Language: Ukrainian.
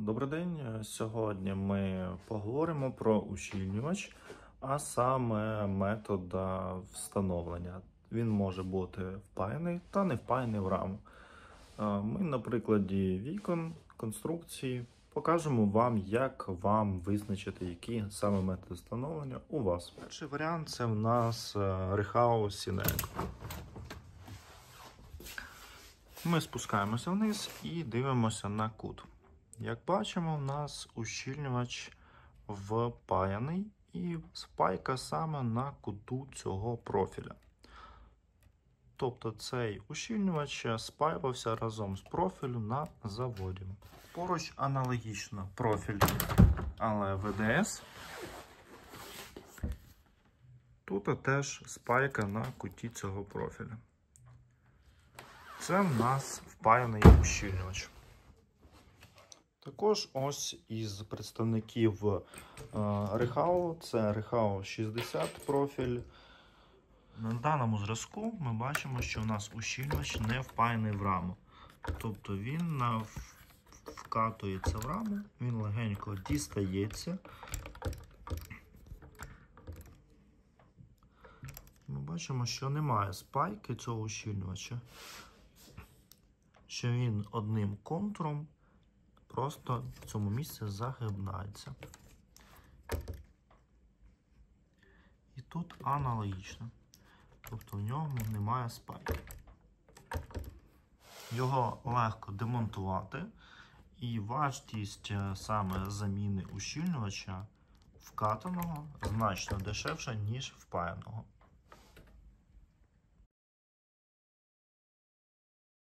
Добрий день. Сьогодні ми поговоримо про ущільнювач, а саме метод встановлення. Він може бути впаяний та не впаяний в раму. Ми на прикладі вікон, конструкції покажемо вам, як вам визначити, які саме методи встановлення у вас. Перший варіант – це в нас Rehau Sinec. Ми спускаємося вниз і дивимося на кут. Як бачимо, в нас ущільнювач впаяний і спайка саме на куту цього профіля. Тобто цей ущільнювач спаювався разом з профілю на заводі. Поруч аналогічно профіль, але ВДС. Тут теж спайка на куті цього профіля. Це в нас впаяний ущільнювач. Також ось із представників Rehau, це Rehau 60 профіль. На даному зразку ми бачимо, що у нас ущільнювач не впаяний в раму. Тобто він вкатується в раму, він легенько дістається. Ми бачимо, що немає спайки цього ущільнювача, що він одним контуром просто в цьому місці загибнається. І тут аналогічно. Тобто в ньому немає спайки. Його легко демонтувати, і вартість саме заміни ущільнювача вкатаного значно дешевша, ніж впаяного.